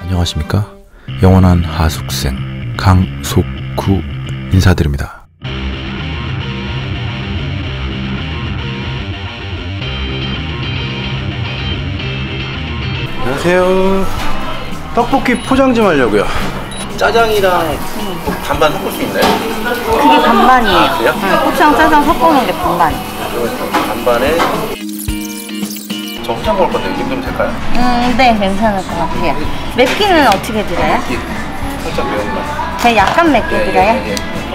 안녕하십니까? 영원한 하숙생 강속구 인사드립니다. 안녕하세요. 떡볶이 포장 좀 하려고요. 짜장이랑 반반 섞을 수 있나요? 그게 반반이에요. 아, 그래요? 응, 고추장 짜장 섞어놓은 게 반반. 반반에 저 후장 먹을 건데 힘들면 될까요? 네, 괜찮을 것 같아요. 맵기는 어떻게 드려요? 살짝 매운 맛. 그냥 약간 맵게 드려요? 예.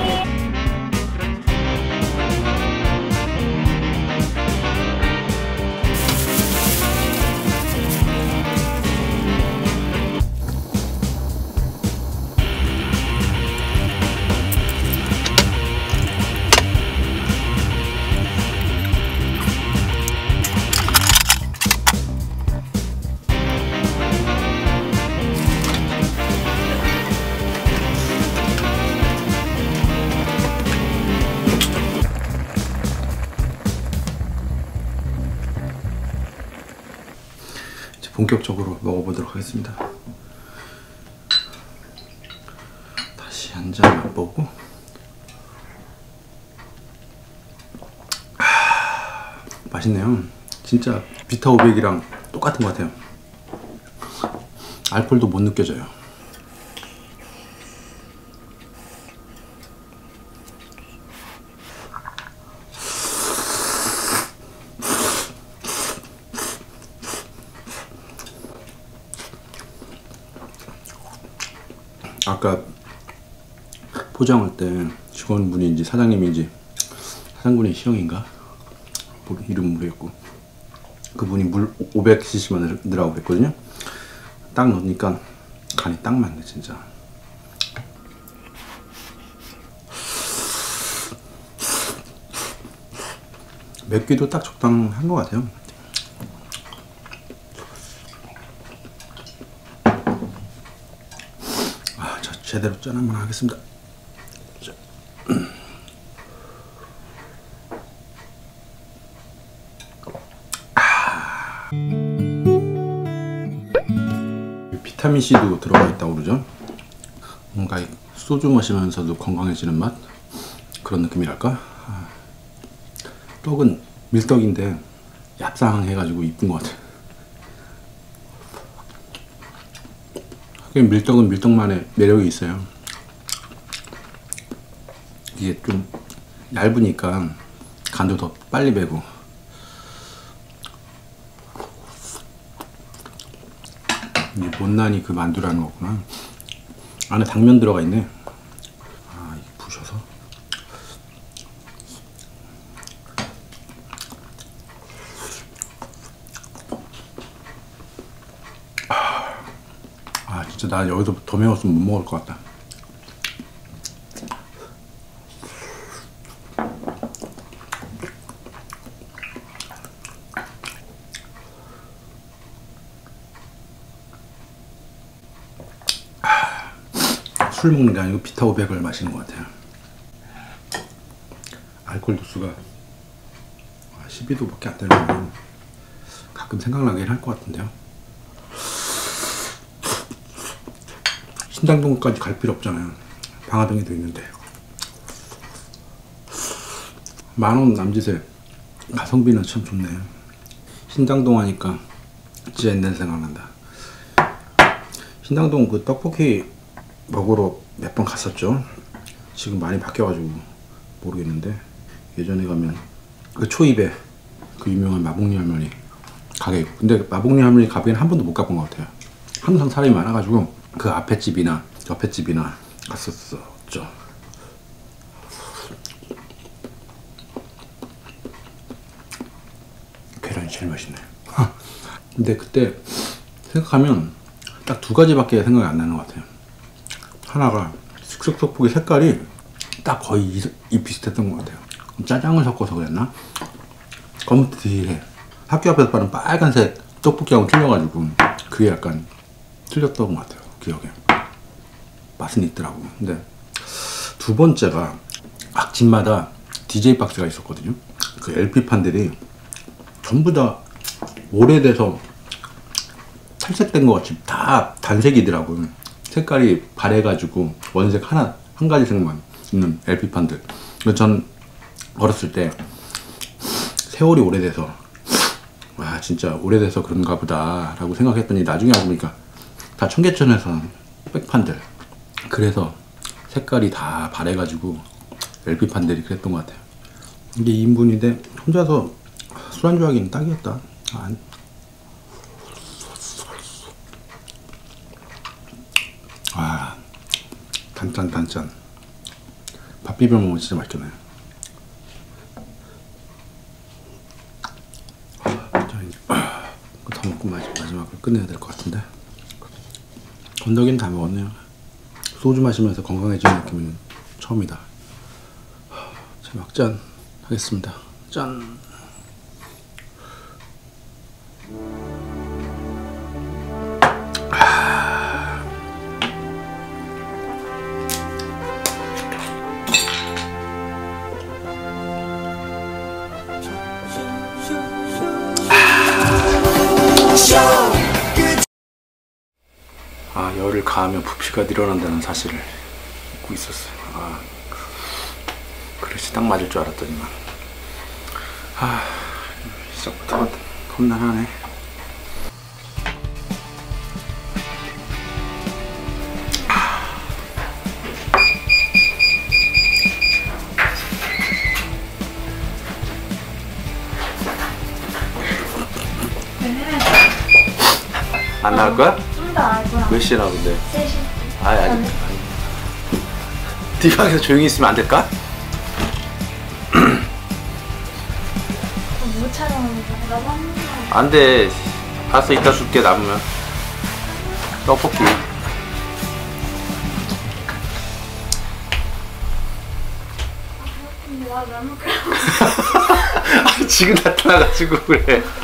본격적으로 먹어보도록 하겠습니다. 다시 한 잔 맛보고. 맛있네요. 진짜 비타 500이랑 똑같은 것 같아요. 알코올도 못 느껴져요. 아까 포장할 때 직원분인지 사장님인지 사장분이 시영인가? 이름 모르겠고 그분이 물 500cc만 넣으라고 그랬거든요. 딱 넣으니까 간이 딱 맞네 진짜. 맵기도 딱 적당한 것 같아요. 제대로 짠 한번 하겠습니다. 비타민C도 들어가 있다고 그러죠. 뭔가 소주 마시면서도 건강해지는 맛? 그런 느낌이랄까? 떡은 밀떡인데 얍상해가지고 이쁜 것 같아요. 밀떡은 밀떡만의 매력이 있어요. 이게 좀 얇으니까 간도 더 빨리 배고. 이게 못난이 그 만두라는 거구나. 안에 당면 들어가 있네. 아, 이게 부셔서. 진짜 나 여기서 더 매웠으면 못 먹을 것 같다. 술 먹는 게 아니고 비타 500을 마시는 것 같아요. 알코올 도수가 12도밖에 안 되는 가끔 생각나긴 할 것 같은데요. 신당동까지 갈 필요 없잖아요. 방화동에도 있는데. 만원 남짓에 가성비는 참 좋네. 신당동 하니까 진짜 옛날 생각난다. 신당동 그 떡볶이 먹으러 몇 번 갔었죠. 지금 많이 바뀌어가지고 모르겠는데 예전에 가면 그 초입에 그 유명한 마복리 할머니 가게 있고, 근데 마복리 할머니 가게는 한 번도 못 가본 것 같아요. 항상 사람이 많아가지고 그 앞에 집이나 옆에 집이나 갔었죠. 계란이 제일 맛있네. 근데 그때 생각하면 딱 두 가지밖에 생각이 안 나는 것 같아요. 하나가 즉석 떡볶이 색깔이 딱 거의 이 비슷했던 것 같아요. 짜장을 섞어서 그랬나? 검은티에 학교 앞에서 파는 빨간색 떡볶이하고 틀려가지고 그게 약간 틀렸던 것 같아요. 기억에 맛은 있더라고. 근데 두 번째가 각 집마다 DJ 박스가 있었거든요. 그 LP판들이 전부 다 오래돼서 탈색된 것 같이 다 단색이더라고. 색깔이 바래가지고 원색 한 가지색만 있는 LP판들. 전 어렸을 때 세월이 오래돼서 와 진짜 오래돼서 그런가 보다 라고 생각했더니 나중에 알고 보니까 다 청계천에서 백판들. 그래서 색깔이 다 바래가지고 LP판들이 그랬던 것 같아요. 이게 2인분인데 혼자서 술안주 하기는 딱이었다. 와 단짠 밥 비벼 먹으면 진짜 맛있겠네. 자 이제 이거 다 먹고 마지막으로 끝내야 될 것 같은데. 건더기는 다 먹었네요. 소주 마시면서 건강해지는 느낌은 처음이다. 자 막잔 하겠습니다. 짠. 열을 가하면 부피가 늘어난다는 사실을 잊고 있었어요. 그릇이 딱 맞을 줄 알았더니만. 시작부터 험난하네. 안 나올 거야? 좀 더 나을 거야. 몇 시에 나오는데? 3시. 아직. 네 방에서 조용히 있으면 안 될까? 못 촬영하는데 나도 한 번만. 안 돼. 가서 이따 줄게 남으면. 떡볶이. 근데 나도 안 먹을래. 지금 나타나가지고 그래.